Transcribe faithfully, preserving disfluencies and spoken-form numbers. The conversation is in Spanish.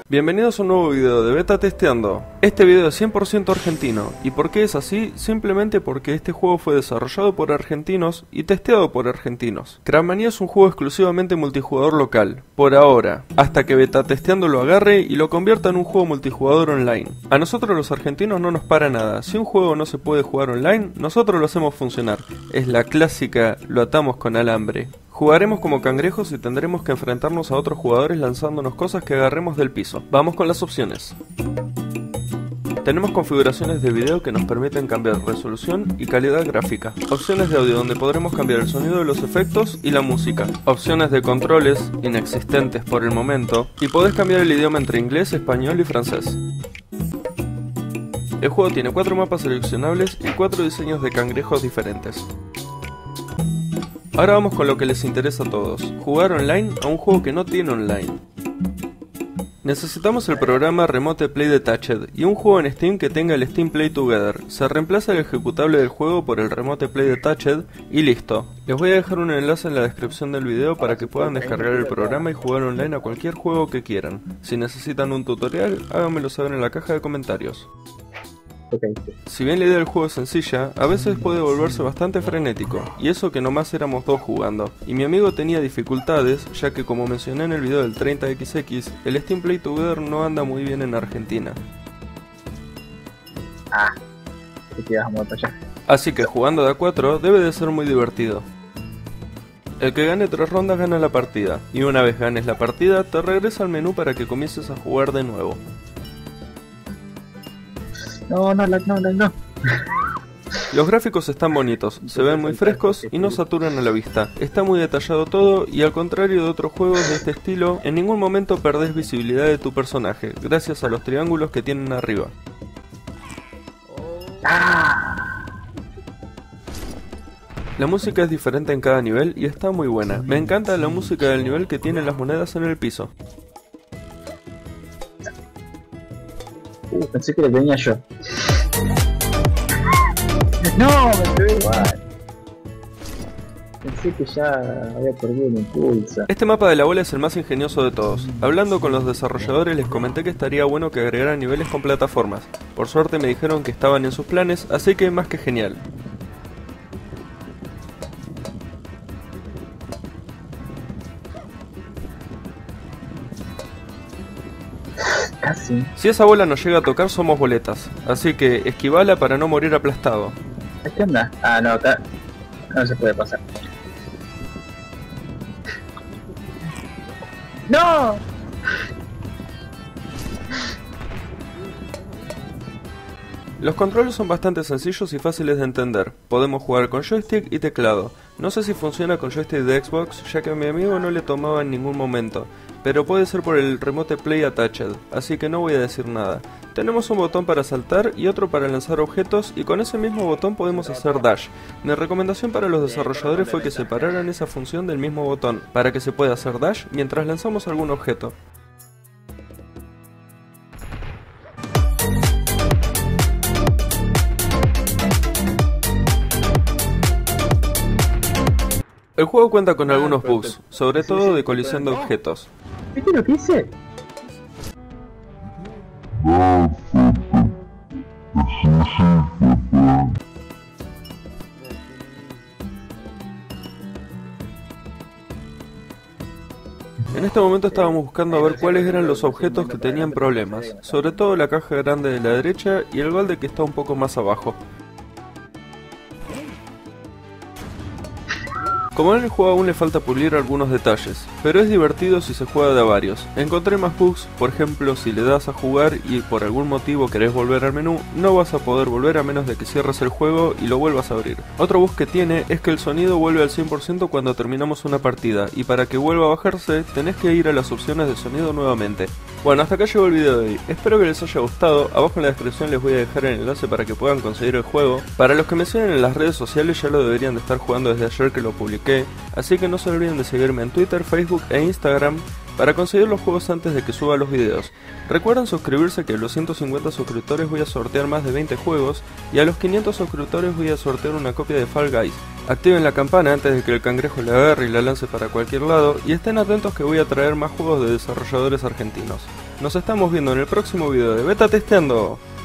Bienvenidos a un nuevo video de Beta Testeando. Este video es cien por ciento argentino. ¿Y por qué es así? Simplemente porque este juego fue desarrollado por argentinos y testeado por argentinos. Crackmania es un juego exclusivamente multijugador local, por ahora, hasta que Beta Testeando lo agarre y lo convierta en un juego multijugador online. A nosotros los argentinos no nos para nada. Si un juego no se puede jugar online, nosotros lo hacemos funcionar. Es la clásica, lo atamos con alambre. Jugaremos como cangrejos y tendremos que enfrentarnos a otros jugadores lanzándonos cosas que agarremos del piso. Vamos con las opciones. Tenemos configuraciones de video que nos permiten cambiar resolución y calidad gráfica. Opciones de audio donde podremos cambiar el sonido de los efectos y la música. Opciones de controles, inexistentes por el momento. Y podés cambiar el idioma entre inglés, español y francés. El juego tiene cuatro mapas seleccionables y cuatro diseños de cangrejos diferentes. Ahora vamos con lo que les interesa a todos, jugar online a un juego que no tiene online. Necesitamos el programa Remote Play Detached y un juego en Steam que tenga el Steam Play Together. Se reemplaza el ejecutable del juego por el Remote Play Detached y listo. Les voy a dejar un enlace en la descripción del video para que puedan descargar el programa y jugar online a cualquier juego que quieran. Si necesitan un tutorial, háganmelo saber en la caja de comentarios. Okay. Si bien la idea del juego es sencilla, a veces puede volverse bastante frenético, y eso que nomás éramos dos jugando, y mi amigo tenía dificultades, ya que como mencioné en el video del treinta equis equis, el Steam Play Together no anda muy bien en Argentina. Ah, te quedas muerto ya. Así que jugando de a cuatro debe de ser muy divertido. El que gane tres rondas gana la partida, y una vez ganes la partida te regresa al menú para que comiences a jugar de nuevo. No, no, no, no, no. Los gráficos están bonitos, se ven muy frescos y no saturan a la vista. Está muy detallado todo y al contrario de otros juegos de este estilo, en ningún momento perdés visibilidad de tu personaje, gracias a los triángulos que tienen arriba. La música es diferente en cada nivel y está muy buena. Me encanta la música del nivel que tiene las monedas en el piso. Uh, pensé que le tenía yo. No, me pegué igual. Pensé que ya había perdido el impulso. Este mapa de la bola es el más ingenioso de todos. Hablando con los desarrolladores les comenté que estaría bueno que agregaran niveles con plataformas. Por suerte me dijeron que estaban en sus planes, así que más que genial. Casi. Si esa bola nos llega a tocar somos boletas, así que esquivala para no morir aplastado. ¿Qué onda? Ah, no, acá no se puede pasar. ¡No! Los controles son bastante sencillos y fáciles de entender. Podemos jugar con joystick y teclado. No sé si funciona con joystick de Xbox, ya que a mi amigo no le tomaba en ningún momento, pero puede ser por el Remote Play Attached, así que no voy a decir nada. Tenemos un botón para saltar y otro para lanzar objetos, y con ese mismo botón podemos hacer dash. Mi recomendación para los desarrolladores fue que separaran esa función del mismo botón, para que se pueda hacer dash mientras lanzamos algún objeto. El juego cuenta con algunos bugs, sobre todo de colisión de objetos. ¿Viste lo que hice? En este momento estábamos buscando a ver cuáles eran los objetos que tenían problemas, sobre todo la caja grande de la derecha y el balde que está un poco más abajo. Como en el juego aún le falta pulir algunos detalles, pero es divertido si se juega de a varios. Encontré más bugs, por ejemplo, si le das a jugar y por algún motivo querés volver al menú, no vas a poder volver a menos de que cierres el juego y lo vuelvas a abrir. Otro bug que tiene es que el sonido vuelve al cien por ciento cuando terminamos una partida, y para que vuelva a bajarse, tenés que ir a las opciones de sonido nuevamente. Bueno, hasta acá llegó el video de hoy, espero que les haya gustado. Abajo en la descripción les voy a dejar el enlace para que puedan conseguir el juego. Para los que me siguen en las redes sociales ya lo deberían de estar jugando desde ayer que lo publiqué, así que no se olviden de seguirme en Twitter, Facebook e Instagram para conseguir los juegos antes de que suba los videos. Recuerden suscribirse, que a los ciento cincuenta suscriptores voy a sortear más de veinte juegos y a los quinientos suscriptores voy a sortear una copia de Fall Guys. Activen la campana antes de que el cangrejo la agarre y la lance para cualquier lado, y estén atentos que voy a traer más juegos de desarrolladores argentinos. Nos estamos viendo en el próximo video de Beta Testeando.